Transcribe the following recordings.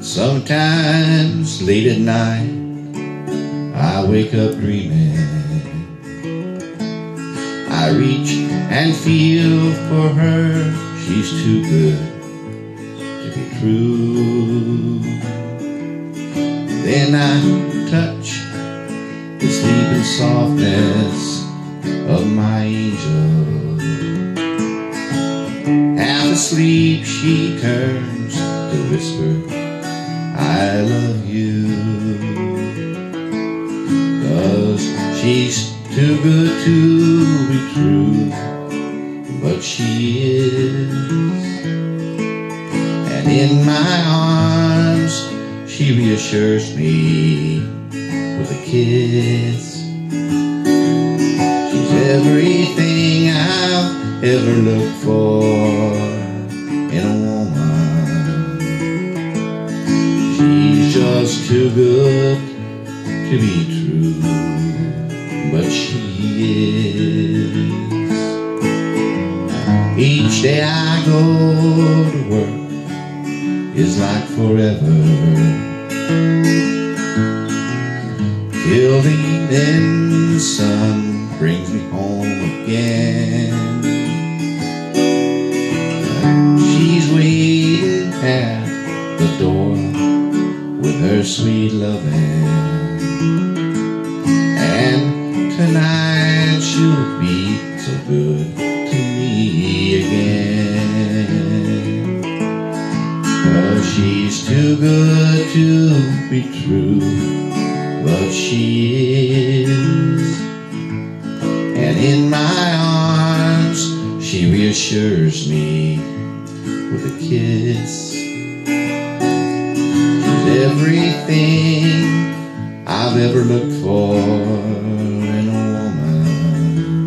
Sometimes late at night I wake up dreaming. I reach and feel for her. She's too good to be true. Then I touch the sleeping softness of my angel. Half asleep she turns to whisper, I love you. 'Cause she's too good to be true, but she is. And in my arms she reassures me with a kiss. She's everything I've ever looked for in a woman. She's just too good to be true, but she is. Each day I go to work is like forever, till the evening sun brings me home again. She's waiting at the door with her sweet loving, and tonight she'll be so good to me again. 'Cause she's too good to be true, but she is. And in my arms she reassures me with a kiss. She's everything I've ever looked for in a woman.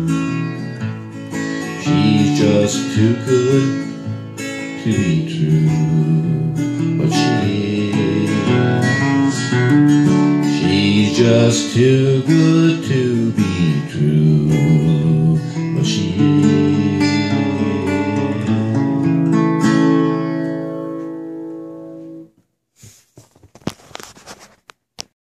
She's just too good to be true, but she is. She's just too good to